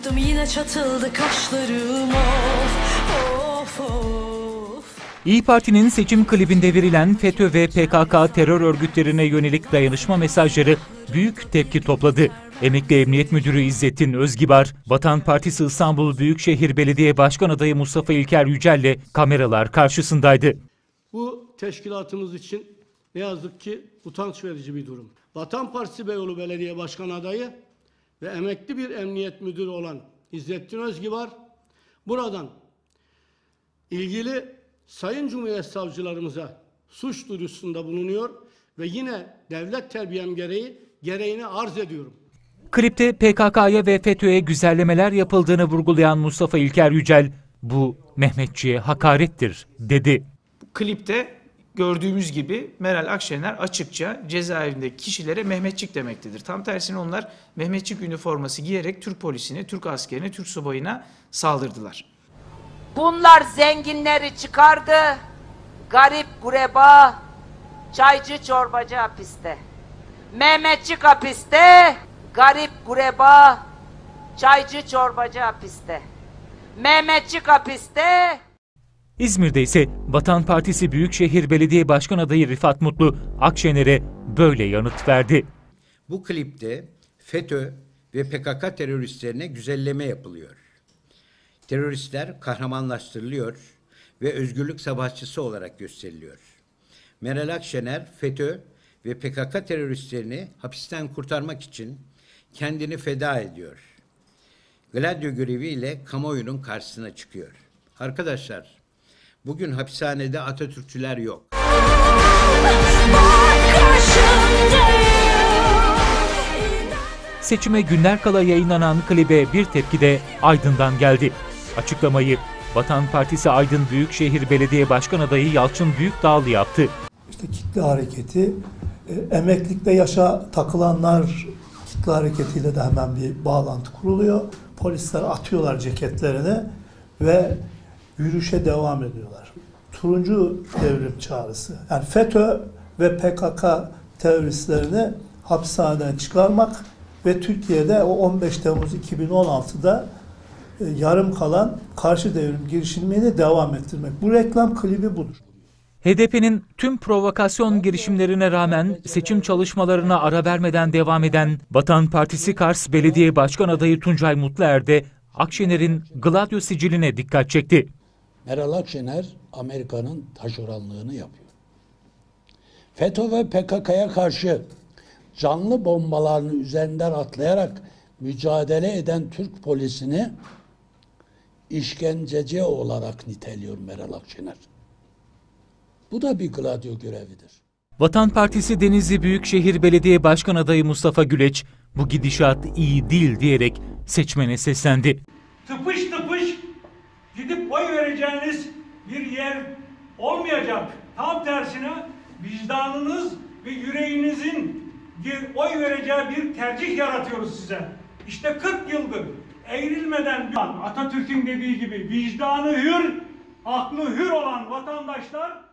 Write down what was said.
Yattım yine çatıldı kaşlarım, of of of. İYİ Parti'nin seçim klibinde verilen FETÖ ve PKK terör örgütlerine yönelik dayanışma mesajları büyük tepki topladı. Emekli Emniyet Müdürü İzzettin Özgibar, Vatan Partisi İstanbul Büyükşehir Belediye Başkan Adayı Mustafa İlker Yücel'le kameralar karşısındaydı. Bu teşkilatımız için ne yazık ki utanç verici bir durum. Vatan Partisi Beyoğlu Belediye Başkan Adayı ve emekli bir emniyet müdürü olan İzzettin Özgibar buradan ilgili Sayın Cumhuriyet Savcılarımıza suç duyurusunda bulunuyor ve yine devlet terbiyem gereğini arz ediyorum. Klipte PKK'ya ve FETÖ'ye güzellemeler yapıldığını vurgulayan Mustafa İlker Yücel, bu Mehmetçiğe hakarettir dedi. Klipte gördüğümüz gibi Meral Akşener açıkça cezaevindeki kişilere Mehmetçik demektedir. Tam tersine onlar Mehmetçik üniforması giyerek Türk polisine, Türk askerine, Türk subayına saldırdılar. Bunlar zenginleri çıkardı, garip gureba, çaycı çorbacı hapiste. Mehmetçik hapiste, garip gureba, çaycı çorbacı hapiste. Mehmetçik hapiste. İzmir'de ise Vatan Partisi Büyükşehir Belediye Başkan Adayı Rifat Mutlu, Akşener'e böyle yanıt verdi. Bu klipte FETÖ ve PKK teröristlerine güzelleme yapılıyor. Teröristler kahramanlaştırılıyor ve özgürlük savaşçısı olarak gösteriliyor. Meral Akşener, FETÖ ve PKK teröristlerini hapisten kurtarmak için kendini feda ediyor. Gladio göreviyle kamuoyunun karşısına çıkıyor. Arkadaşlar, bugün hapishanede Atatürkçüler yok. Seçime günler kala yayınlanan klibe bir tepki de Aydın'dan geldi. Açıklamayı Vatan Partisi Aydın Büyükşehir Belediye Başkan Adayı Yalçın Büyükdağlı yaptı. İşte kitle hareketi, emeklilikte yaşa takılanlar kitle hareketiyle de hemen bir bağlantı kuruluyor. Polisler atıyorlar ceketlerini ve yürüyüşe devam ediyorlar. Turuncu devrim çağrısı. Yani FETÖ ve PKK teröristlerini hapishaneden çıkarmak ve Türkiye'de o 15 Temmuz 2016'da yarım kalan karşı devrim girişimini devam ettirmek. Bu reklam klibi budur. HDP'nin tüm provokasyon girişimlerine rağmen seçim çalışmalarına ara vermeden devam eden Vatan Partisi Kars Belediye Başkan Adayı Tuncay Mutluer de Akşener'in Gladio siciline dikkat çekti. Meral Akşener Amerika'nın taşeronluğunu yapıyor. FETÖ ve PKK'ya karşı canlı bombalarını üzerinden atlayarak mücadele eden Türk polisini işkenceci olarak niteliyor Meral Akşener. Bu da bir gladio görevidir. Vatan Partisi Denizli Büyükşehir Belediye Başkan Adayı Mustafa Güleç, bu gidişat iyi değil diyerek seçmene seslendi. Tıpış tıpış gidip oy vereceğiniz bir yer olmayacak. Tam tersine vicdanınız ve yüreğinizin oy vereceği bir tercih yaratıyoruz size. İşte 40 yıldır eğrilmeden Atatürk'ün dediği gibi vicdanı hür, aklı hür olan vatandaşlar